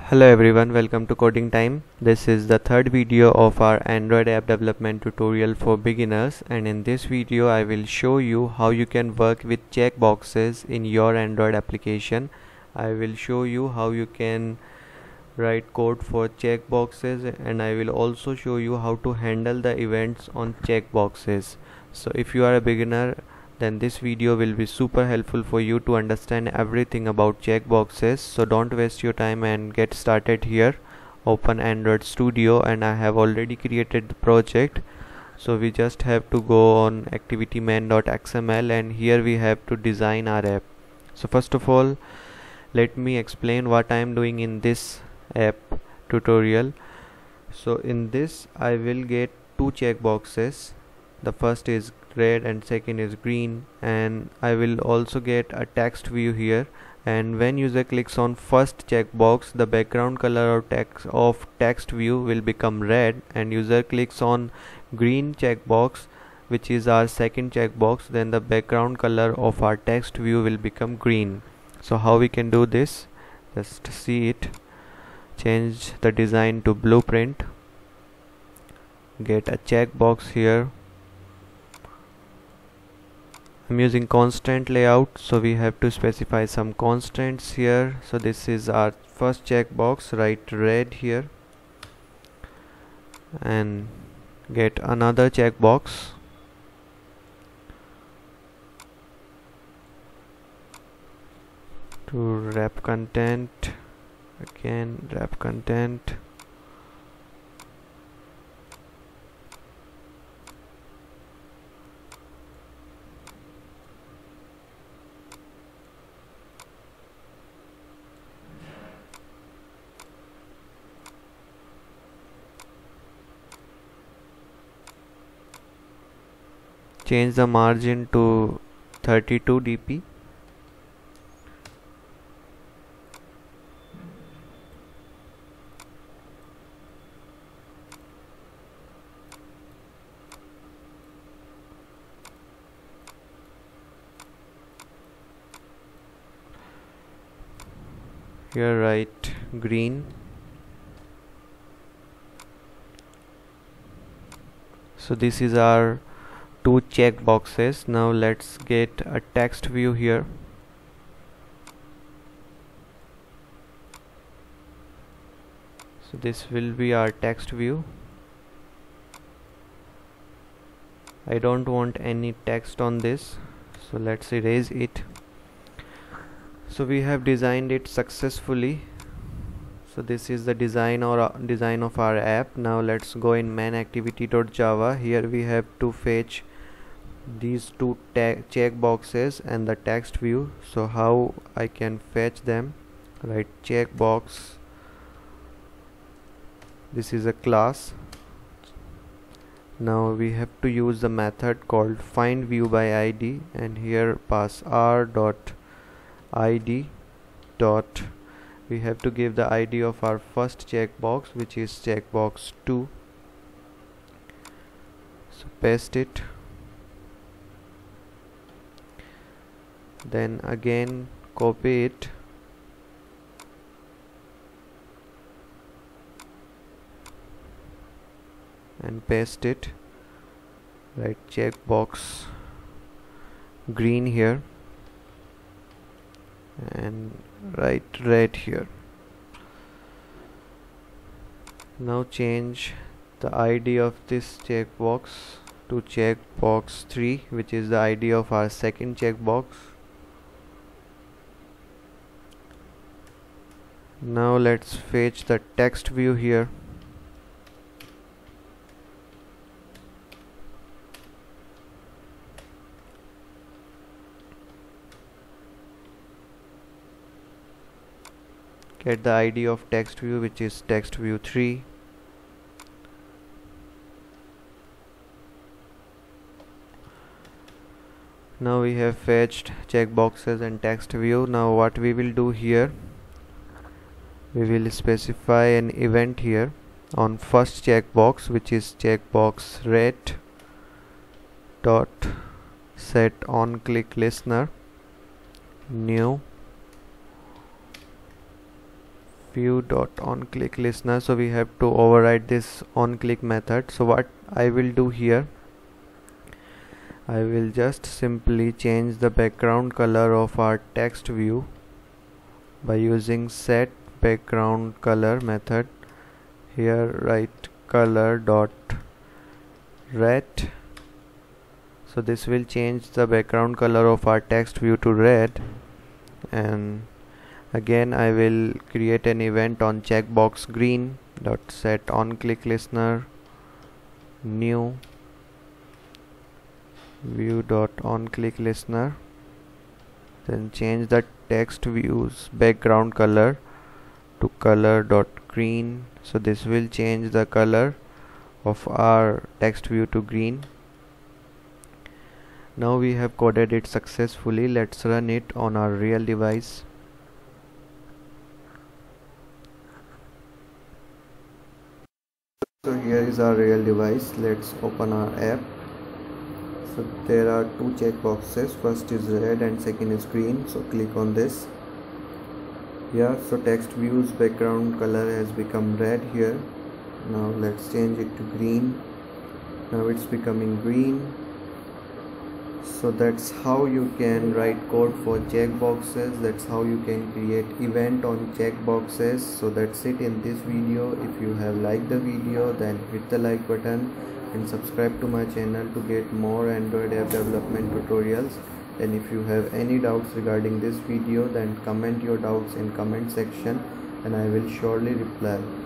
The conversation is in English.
Hello everyone, welcome to Coding Time. This is the third video of our Android app development tutorial for beginners, and in this video I will show you how you can work with checkboxes in your Android application. I will show you how you can write code for checkboxes, and I will also show you how to handle the events on checkboxes. So if you are a beginner, then this video will be super helpful for you to understand everything about checkboxes. So don't waste your time and get started here. Open Android Studio, and I have already created the project. So we just have to go on activitymain.xml, and here we have to design our app. So first of all, let me explain what I am doing in this app tutorial. So in this I will get two checkboxes. The first is red and second is green, and I will also get a text view here. And when user clicks on first checkbox, the background color of text view will become red, and user clicks on green checkbox, which is our second checkbox, then the background color of our text view will become green. So how we can do this? Just see it. Change the design to blueprint, get a checkbox here. I'm using constant layout, so we have to specify some constants here. So this is our first checkbox, write red here, and get another checkbox. To wrap content, again wrap content. Change the margin to 32 dp. Here write green. So this is our two checkboxes. Now let's get a text view here. So this will be our text view. I don't want any text on this, so let's erase it. So we have designed it successfully. So this is the design of our app. Now let's go in main activity.java. Here we have to fetch these two checkboxes and the text view. So how I can fetch them? Write checkbox. This is a class. Now we have to use the method called findViewById, and here pass r.id. We have to give the ID of our first checkbox, which is checkbox 2. So paste it. Then again copy it, and paste it. Write checkbox green here, and write red here. Now change the ID of this checkbox to checkbox 3, which is the ID of our second checkbox. Now let's fetch the text view here. Get the ID of text view, which is text view 3. Now we have fetched checkboxes and text view. Now what we will do here, we will specify an event here on first checkbox, which is checkbox red dot set onclick listener new view.onClick listener. So we have to override this onClick method. So what I will do here, I will just simply change the background color of our text view by using set background color method. Here write color dot red. So this will change the background color of our text view to red. And again I will create an event on checkbox green dot set onClick listener new view dot onClick listener, then change the text view's background color to color dot green. So this will change the color of our text view to green. Now we have coded it successfully. Let's run it on our real device. So here is our real device. Let's open our app. So there are two checkboxes. First is red and second is green. So click on this. Yeah, so text view's background color has become red here. Now let's change it to green. Now it's becoming green. So that's how you can write code for checkboxes. That's how you can create event on checkboxes. So that's it in this video. If you have liked the video, then hit the like button and subscribe to my channel to get more Android app development tutorials. And if you have any doubts regarding this video, then comment your doubts in comment section and I will surely reply.